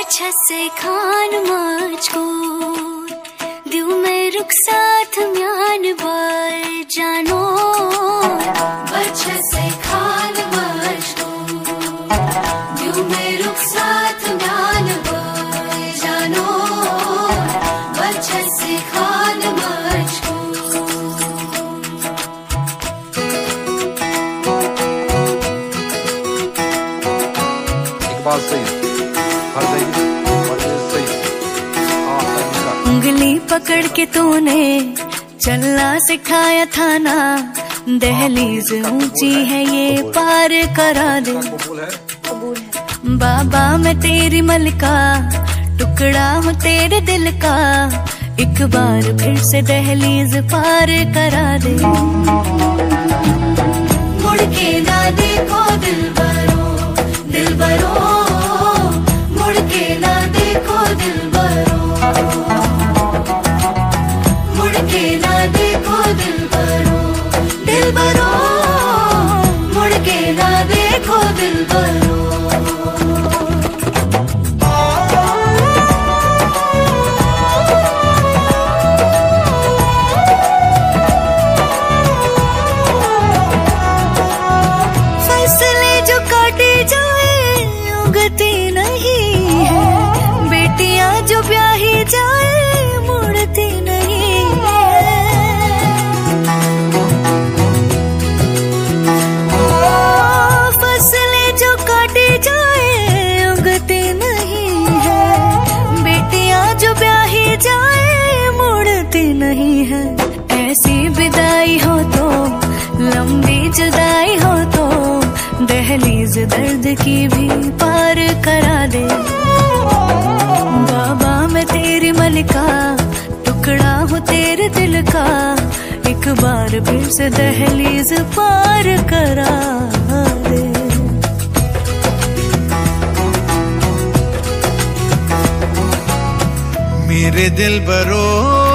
से खान मुझको दिल में रुख साथ म्यान बार जानो से खान मुझको दिल में रुख साथ म्यान बार जानो से खान मुझको। एक बात सही उंगली पकड़ के तूने चलना सिखाया था ना, दहलीज ऊंची है ये पार करा दे। बाबा मैं तेरी मलका, टुकड़ा हूँ तेरे दिल का, एक बार फिर से दहलीज पार करा दे। मुड़ के ना देखो दिलबरो दिलबरो, मुड़ के ना देखो दिलबरो, मुड़ के ना देखो दिलबरो दिलबरो, मुड़ के ना देखो दिलबरो। फैसले जो काटे जाए उगती नहीं है, बेटियां जो ब्याही जाए मुड़ती नहीं है। फसलें जो काटी जाए उगती नहीं है, बेटियां जो ब्याही जाए मुड़ती नहीं है। ऐसी विदाई हो तो लंबी जुदाई हो तो दहलीज दर्द की भी पार करा दे। बाबा मैं तेरी मलिका, टुकड़ा हूँ तेरे दिल का, एक बार फिर से दहलीज पार करा दे। मेरे दिल बरो